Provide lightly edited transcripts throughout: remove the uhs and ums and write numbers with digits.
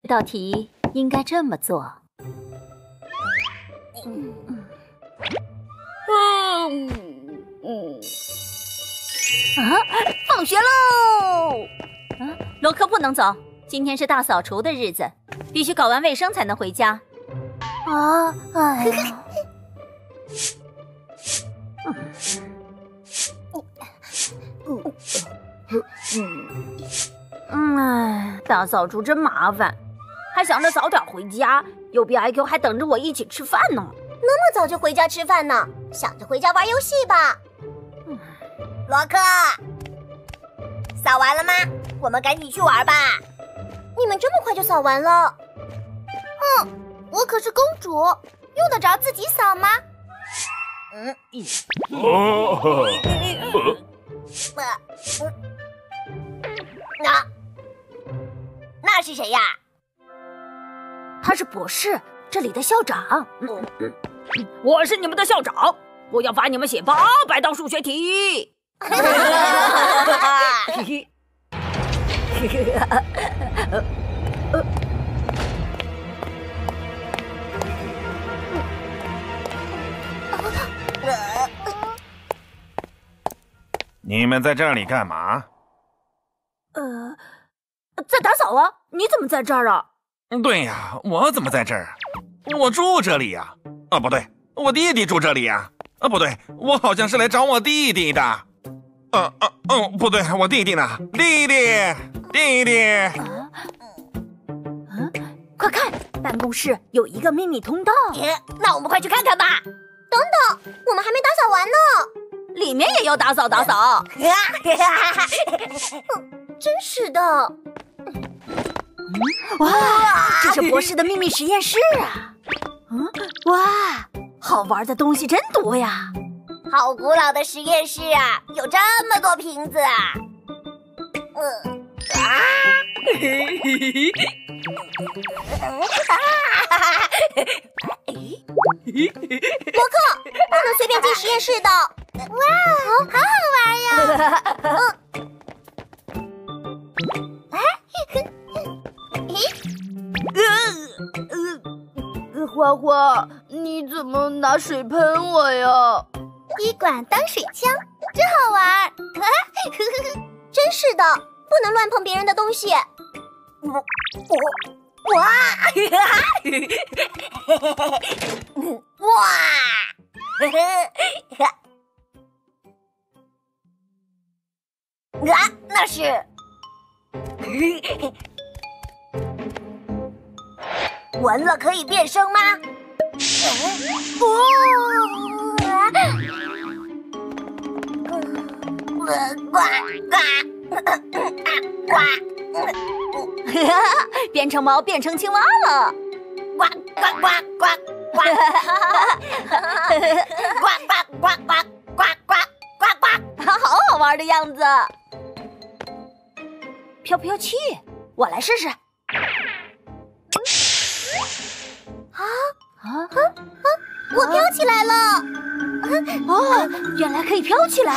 道题应该这么做。放学喽！罗克不能走，今天是大扫除的日子，必须搞完卫生才能回家。哎呀！大扫除真麻烦，还想着早点回家，又比 IQ 还等着我一起吃饭呢。 那么早就回家吃饭呢？想着回家玩游戏吧。罗克，扫完了吗？我们赶紧去玩吧。你们这么快就扫完了？我可是公主，用得着自己扫吗？那是谁呀？ 他是博士，这里的校长。 我是你们的校长，我要罚你们写800道数学题。 你们在这里干嘛？ 在打扫啊！你怎么在这儿啊？ 对呀，我怎么在这儿？我住这里呀。不对，我弟弟住这里呀。不对，我好像是来找我弟弟的。不对，我弟弟呢？弟弟！ 快看，办公室有一个秘密通道。 那我们快去看看吧。等等，我们还没打扫完呢。 里面也要打扫。 真是的。 哇，这是博士的秘密实验室啊！哇，好玩的东西真多呀！ 好古老的实验室啊，有这么多瓶子啊！罗克，不能随便进实验室的。哇，好好玩呀！ 花花，你怎么拿水喷我呀？ 滴管当水枪，真好玩！真是的，不能乱碰别人的东西。哇！那是闻了可以变声吗？ 变成猫，变成青蛙了！ 呱呱呱呱呱！呱呱呱呱呱呱呱呱！ 好好玩的样子。飘器，我来试试。 我飘起来了！ 原来可以飘起来！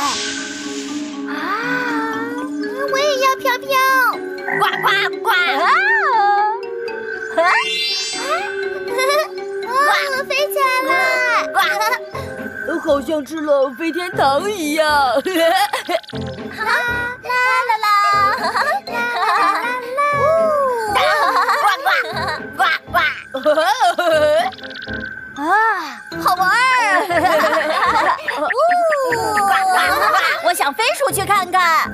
我也要飘飘！呱呱呱！我飞起来了！ 好像吃了飞天糖一样。 啦啦啦！呱呱呱！ 好玩！我想飞出去看看。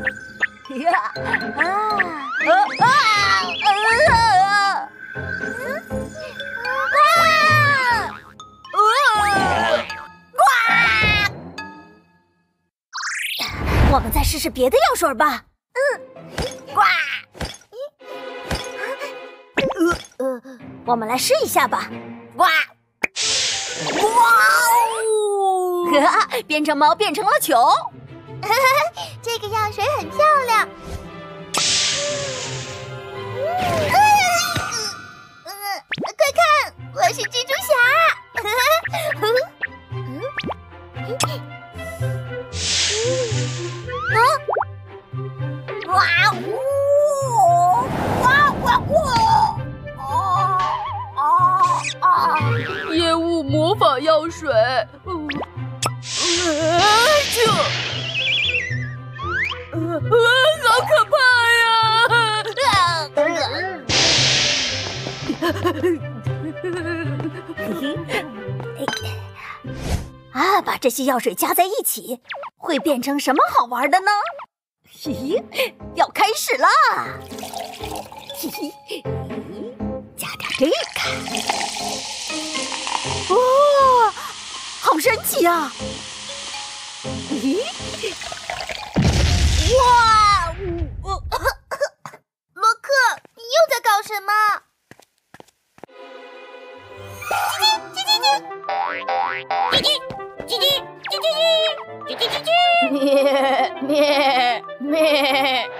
我们再试试别的药水吧。 呱！ 我们来试一下吧。 呱！哇哦！变成猫，变成了球。 这个药水很漂亮。快看，我是蜘蛛侠。哇呜！哇哇哇！ 法药水。好可怕呀！把这些药水加在一起，会变成什么好玩的呢？嘿，要开始啦！嘿嘿，加点这个。哇，好神奇啊！咦， 哇！罗克，你又在搞什么？ 咩咩咩！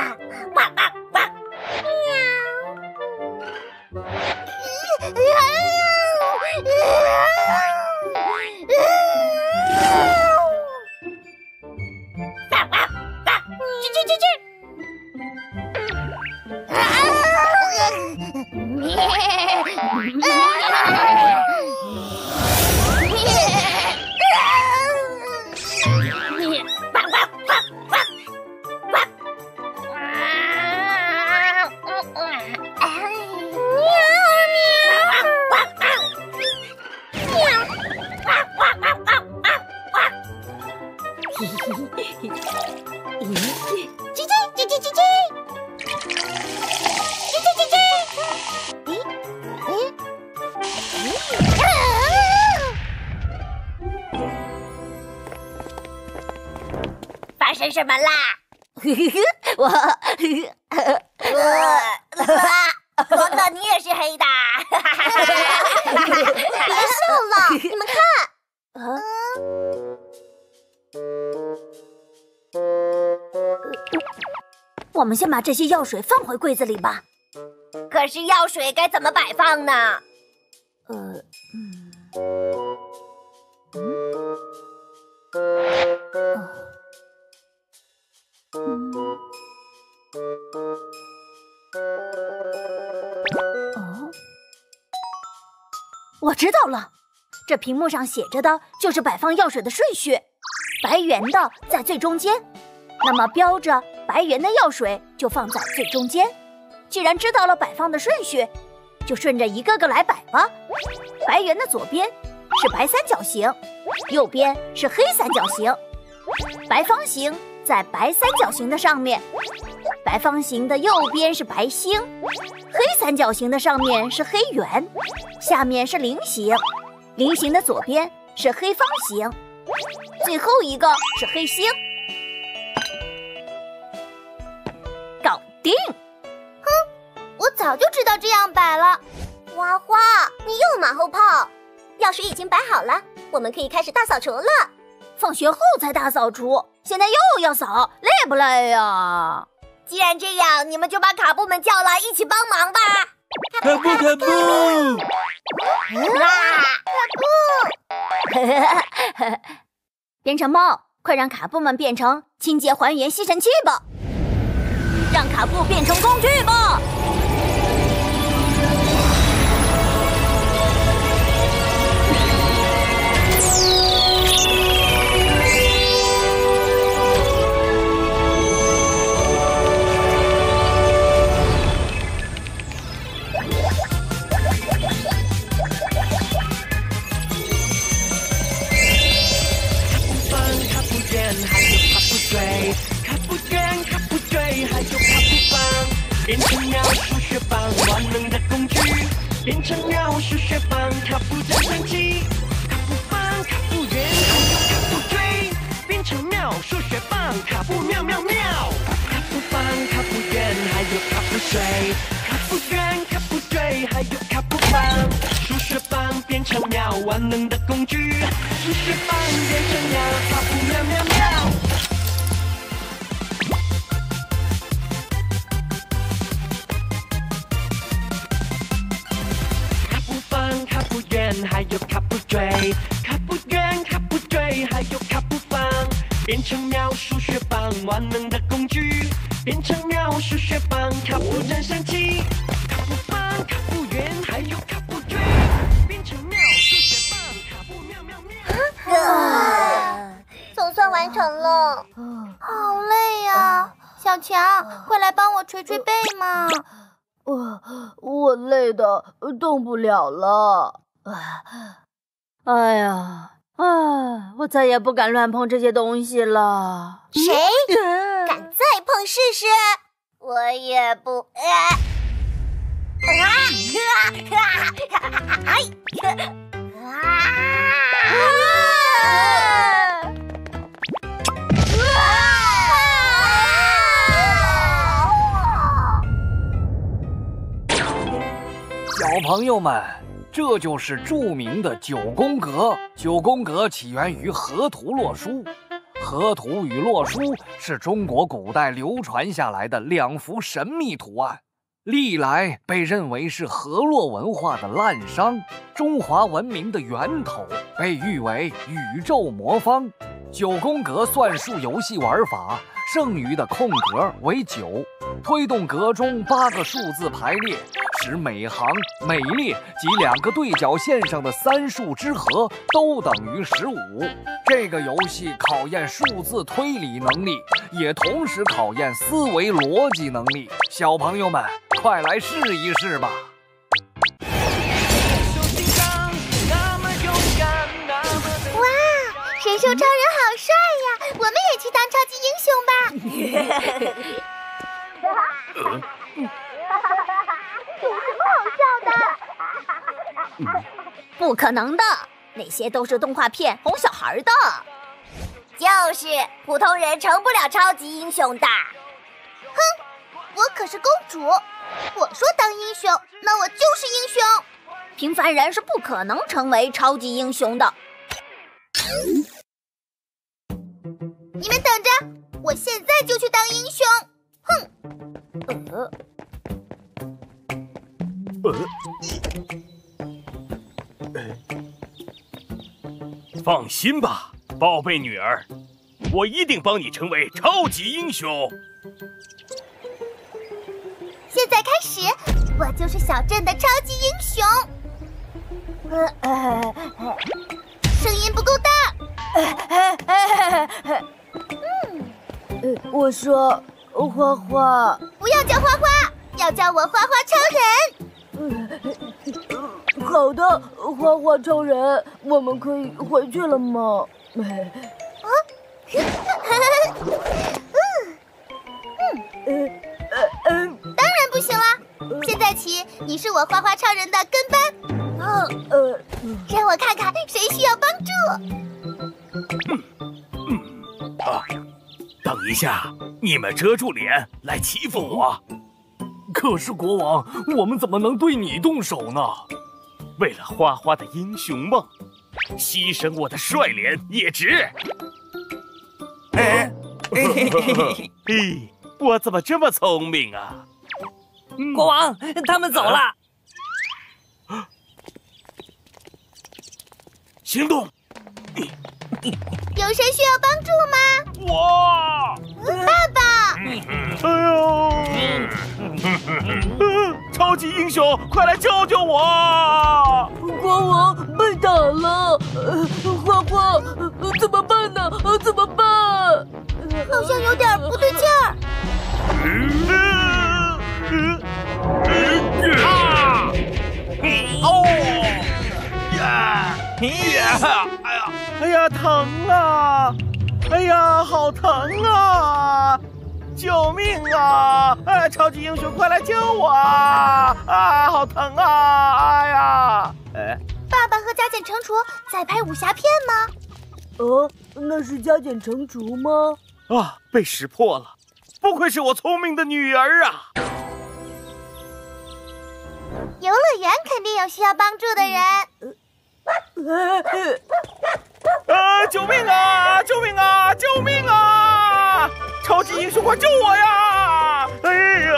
发生什么啦？ 我罗特，你也是黑的。别笑了，你们看。 我们先把这些药水放回柜子里吧。 可是药水该怎么摆放呢？ 我知道了，这屏幕上写着的就是摆放药水的顺序，白圆的在最中间，那么标着白圆的药水就放在最中间。既然知道了摆放的顺序，就顺着一个个来摆吧。白圆的左边是白三角形，右边是黑三角形，白方形在白三角形的上面，白方形的右边是白星，黑三角形的上面是黑圆，下面是菱形，菱形的左边是黑方形，最后一个是黑星。搞定！ 我早就知道这样摆了。花花，你又马后炮。药水已经摆好了，我们可以开始大扫除了。 放学后才大扫除，现在又要扫，累不累呀？ 既然这样，你们就把卡布们叫来一起帮忙吧。 卡布卡布！ 变成猫，快让卡布们变成清洁还原吸尘器吧！让卡布变成工具吧！ 变成鸟数学棒，万能的工具；变成鸟数学棒，卡布真神奇。卡布棒，卡布圆，卡布锥，变成鸟数学棒，卡布妙妙妙。卡布棒，卡布圆，还有卡布锥，卡布圆，卡布锥，还有卡布棒。数学棒变成鸟，万能的工具；数学棒变成鸟，卡布妙妙妙。还有卡布锥，卡布圆，卡布锥，还有卡布棒，变成鸟数学棒，万能的工具；变成鸟数学棒，卡布真神奇。卡布棒，卡布圆，还有卡布锥，变成鸟数学棒。 小强，快来帮我捶捶背嘛！ 我累的动不了了。 哎呀，我再也不敢乱碰这些东西了。 谁敢再碰试试？我也不。 小朋友们，这就是著名的九宫格。九宫格起源于河图洛书，河图与洛书是中国古代流传下来的两幅神秘图案，历来被认为是河洛文化的滥觞，中华文明的源头，被誉为宇宙魔方。九宫格算术游戏玩法，剩余的空格为9，推动格中8个数字排列，使每行每列及2个对角线上的3数之和都等于15。这个游戏考验数字推理能力，也同时考验思维逻辑能力。小朋友们，快来试一试吧！ 哇，神兽超人好帅呀！我们也去当超级英雄吧！ 不可能的，那些都是动画片哄小孩的。 就是普通人成不了超级英雄的。哼，我可是公主，我说当英雄，那我就是英雄。 平凡人是不可能成为超级英雄的。 你们等着，我现在就去当英雄！哼！ 放心吧，宝贝女儿，我一定帮你成为超级英雄。 现在开始，我就是小镇的超级英雄。声音不够大。 我说花花， 不要叫花花，要叫我花花超人。 好的，花花超人，我们可以回去了吗？ 当然不行了！现在起，你是我花花超人的跟班。让我看看谁需要帮助。 等一下，你们遮住脸来欺负我。 可是国王，我们怎么能对你动手呢？ 为了花花的英雄梦，牺牲我的帅脸也值。嘿，我怎么这么聪明啊？ 国王，他们走了。 行动！ 有谁需要帮助吗？ 我， 爸爸！ 哎呦！超级英雄，快来救救我！ 国王被打了，花花怎么办呢？怎么办？ 好像有点不对劲儿。 哎呀，疼啊！哎呀，好疼啊！救命啊！哎，超级英雄，快来救我啊！啊，好疼啊！哎呀！ 爸爸和加减乘除在拍武侠片吗？ 那是加减乘除吗？ 啊，被识破了！不愧是我聪明的女儿啊！ 游乐园肯定有需要帮助的人。 救命啊！救命啊！救命啊！超级英雄，快救我呀！哎呀！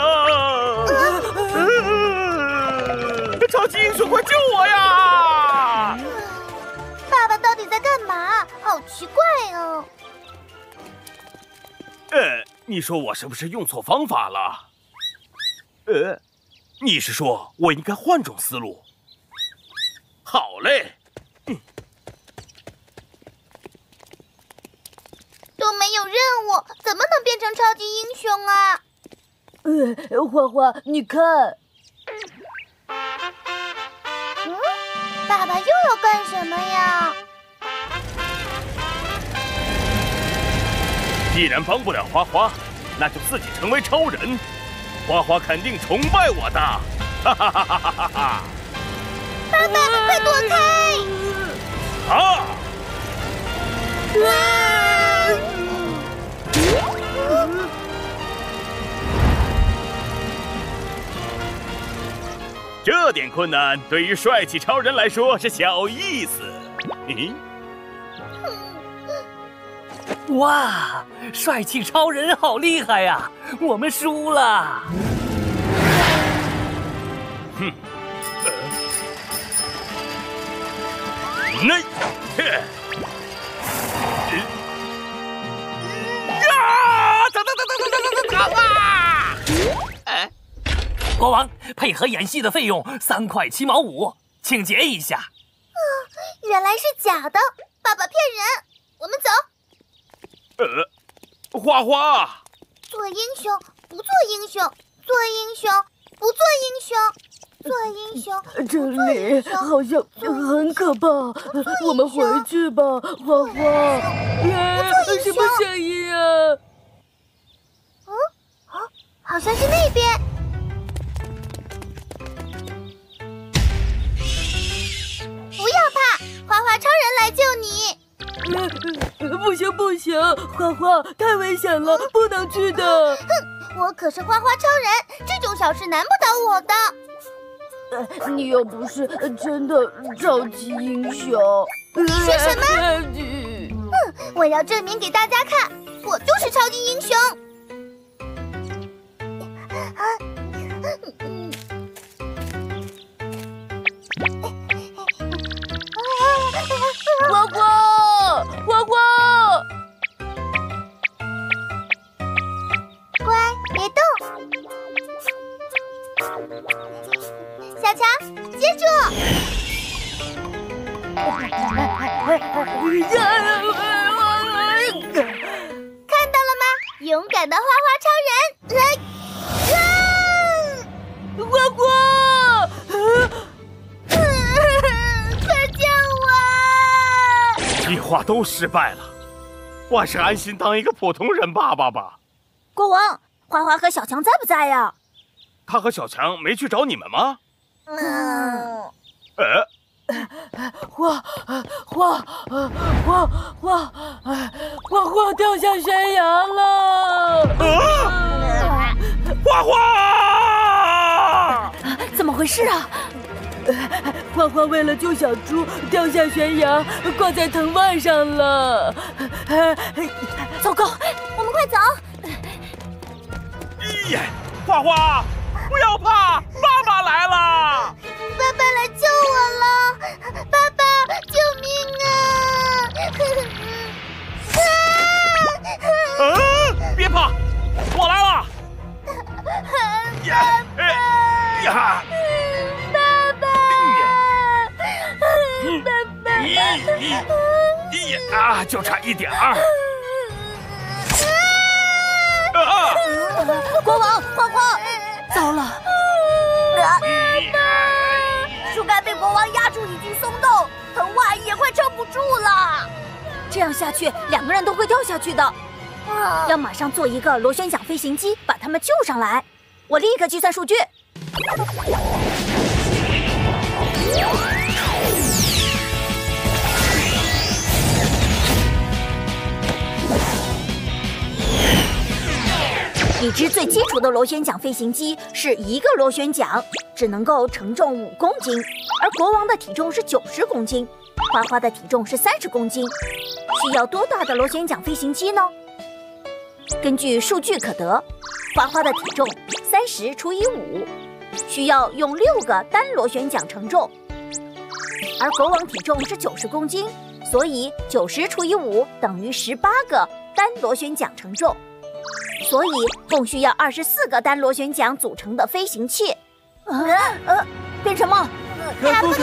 超级英雄，快救我呀！ 爸爸到底在干嘛？好奇怪哦。 你说我是不是用错方法了？你是说我应该换种思路？好嘞。 都没有有任务，怎么能变成超级英雄啊？ 花花，你看。 爸爸又要干什么呀？ 既然帮不了花花，那就自己成为超人。花花肯定崇拜我的，哈哈哈哈哈哈！ 爸爸，快躲开！ 啊！这点困难对于帅气超人来说是小意思。咦？ 哇，帅气超人好厉害呀！我们输了。 哼。那，呀！疼啊！ 国王，配合演戏的费用3块7毛5，请结一下。 原来是假的，爸爸骗人。我们走。 花花， 做英雄不做英雄，做英雄不做英雄，做英雄。 这里好像很可怕，我们回去吧，花花。什么声音啊？ 好像是那边。不要怕，花花超人来救你。 不行不行，花花太危险了，不能去的。 哼，我可是花花超人，这种小事难不倒我的。 你又不是真的超级英雄。 说什么？我要证明给大家看，我就是超级英雄。 花花，花花， 乖，别动。小强，接住！看到了吗？勇敢的花花超人！ 花花！ 快救我！ 计划都失败了，我还是安心当一个普通人爸爸吧。 国王，花花和小强在不在呀？ 他和小强没去找你们吗？ 花花掉下悬崖了！ 花花， 怎么回事啊？ 花花为了救小猪掉下悬崖，挂在藤蔓上了。 糟糕，我们快走！ 花花，不要怕，爸爸来了！ 爸爸来救我了！爸爸，救命啊！ 别怕，我来了！就差一点儿。 国王，花花，糟了！树干被国王压住，已经松动，藤蔓也快撑不住了。这样下去，2个人都会掉下去的。要马上做一个螺旋桨飞行机，把他们救上来。我立刻计算数据。一只最基础的螺旋桨飞行机是1个螺旋桨，只能够承重5公斤，而国王的体重是90公斤，花花的体重是30公斤。需要多大的螺旋桨飞行机呢？根据数据可得，花花的体重30除以5，需要用6个单螺旋桨承重，而国王体重是90公斤，所以90除以5等于18个单螺旋桨承重。所以共需要24个单螺旋桨组成的飞行器。变成梦， 卡布！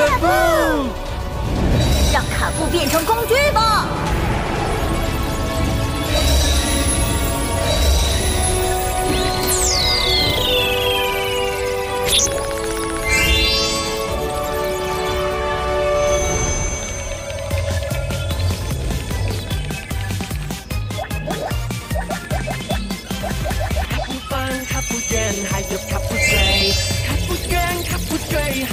让卡布变成工具吧！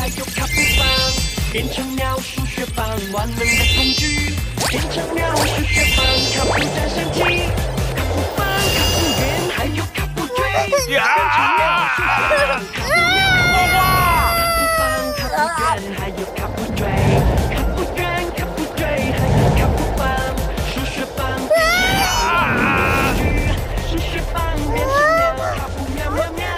有卡布棒，变成鸟数学棒，万能的工具。变成鸟数学棒，卡布战胜机，卡布棒、卡布圆，还有卡布锥。变成鸟数学棒，卡布鸟，卡布棒、卡布圆，还有卡布锥，卡布圆、卡布锥，还有卡布棒，数学棒变成鸟工具，数学棒变成鸟，卡布喵喵喵。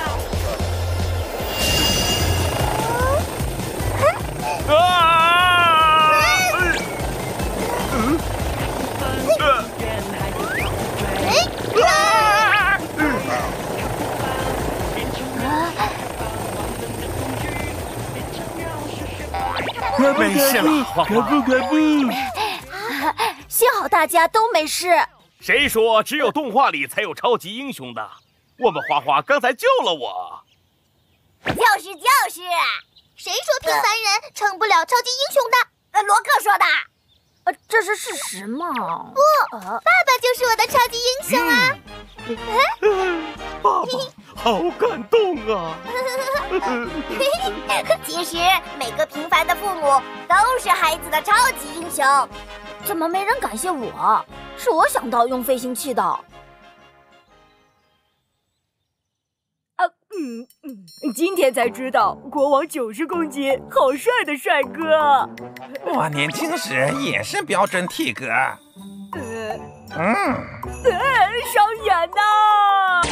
没事了，花花。 幸好大家都没事。 谁说只有动画里才有超级英雄的？我们花花刚才救了我。 就是，谁说平凡人成不了超级英雄的？罗克说的。 这是事实吗？ 不，爸爸就是我的超级英雄啊！ 爸爸，好感动啊！ 其实每个平凡的父母都是孩子的超级英雄。 怎么没人感谢我？是我想到用飞行器的。 今天才知道国王90公斤，好帅的帅哥。 我年轻时也是标准体格。 伤眼呐！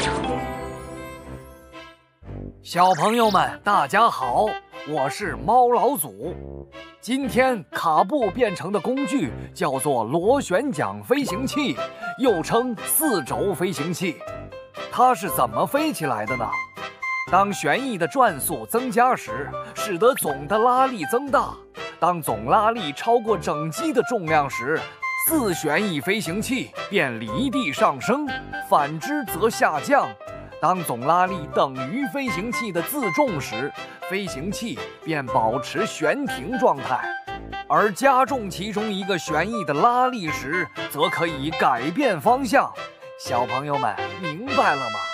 小朋友们，大家好，我是猫老祖。今天卡布变成的工具叫做螺旋桨飞行器，又称4轴飞行器。它是怎么飞起来的呢？当旋翼的转速增加时，使得总的拉力增大。当总拉力超过整机的重量时，4旋翼飞行器便离地上升，反之则下降。当总拉力等于飞行器的自重时，飞行器便保持悬停状态。而加重其中一个旋翼的拉力时，则可以改变方向。小朋友们明白了吗？